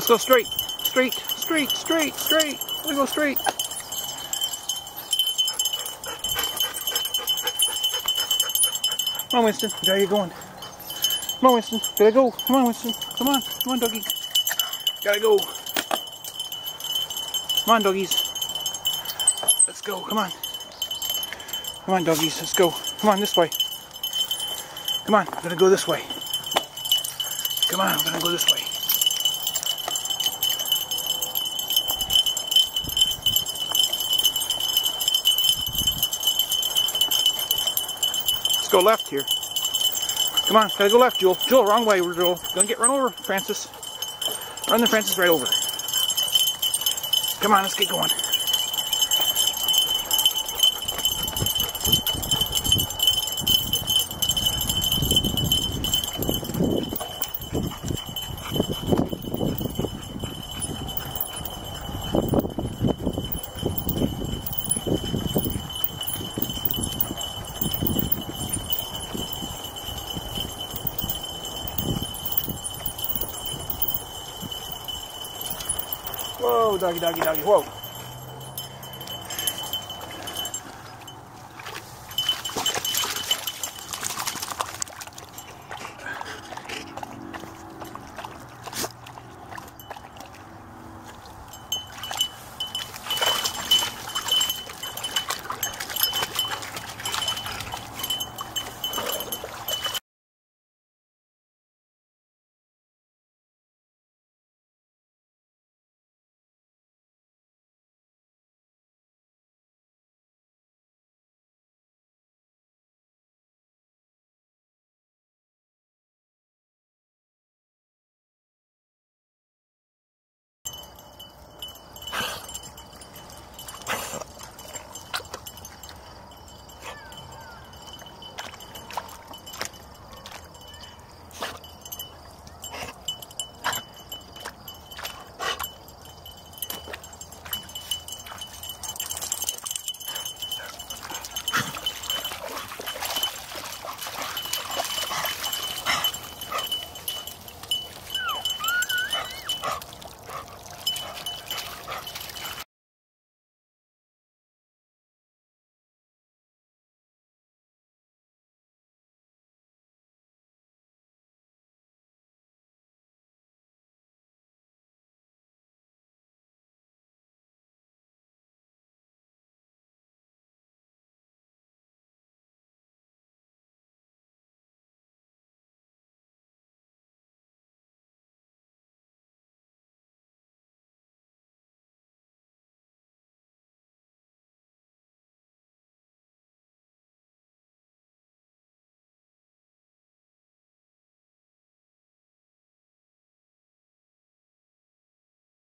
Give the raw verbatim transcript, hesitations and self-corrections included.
Let's go straight. Straight, straight, straight, straight. We go straight. Come on, Winston. There you going. Come on, Winston. Gotta go. Come on, Winston. Come on. Come on, doggy. Gotta go. Come on, doggies. Let's go. Come on. Come on, doggies. Let's go. Come on, this way. Come on. I'm gonna go this way. Come on. I'm gonna go this way. Let's go left here. Come on, gotta go left, Joel. Joel, wrong way, Joel. Gonna get run over, Francis. Run the Francis right over. Come on, let's get going. Whoa, doggy, doggy, doggy, whoa.